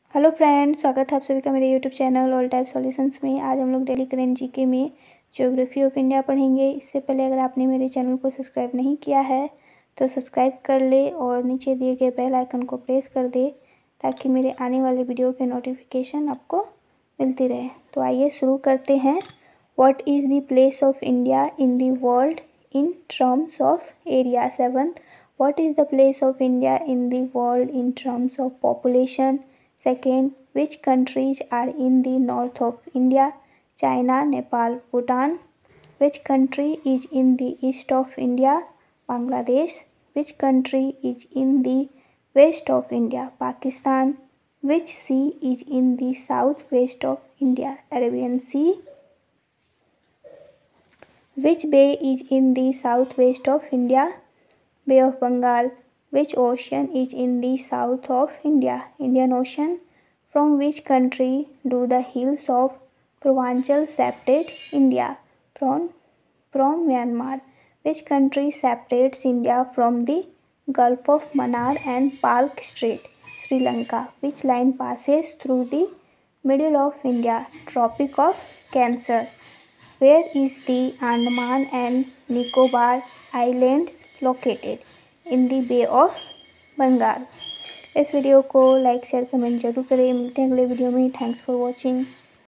Hello friends, स्वागत है आप सभी का मेरे YouTube channel all type solutions में। आज हम लोग डेली करंट जीके में ज्योग्राफी ऑफ इंडिया पढ़ेंगे। इससे पहले अगर आपने मेरे चैनल को सब्सक्राइब नहीं किया है तो सब्सक्राइब कर ले और नीचे दिए गए बेल आइकन को प्रेस कर दे ताकि मेरे आने वाले वीडियो के नोटिफिकेशन आपको मिलती रहे। तो आइए शुरू करते हैं। What is the place of India in the world in terms of area. 7. What is the place of India in the world in terms of population? Second, which countries are in the north of India? China, Nepal, Bhutan. Which country is in the east of India? Bangladesh. Which country is in the west of India? Pakistan. Which sea is in the southwest of India? Arabian Sea. Which bay is in the southwest of India? Bay of Bengal. Which ocean is in the south of India? Indian Ocean. From which country do the hills of Purvanchal separate India? From Myanmar. Which country separates India from the Gulf of Mannar and Palk Strait? Sri Lanka. Which line passes through the middle of India? Tropic of Cancer. Where is the Andaman and Nicobar Islands located? In the Bay of Bengal. इस video को like share comment जरूर करें। मिलते हैं अगले video में। Thanks for watching.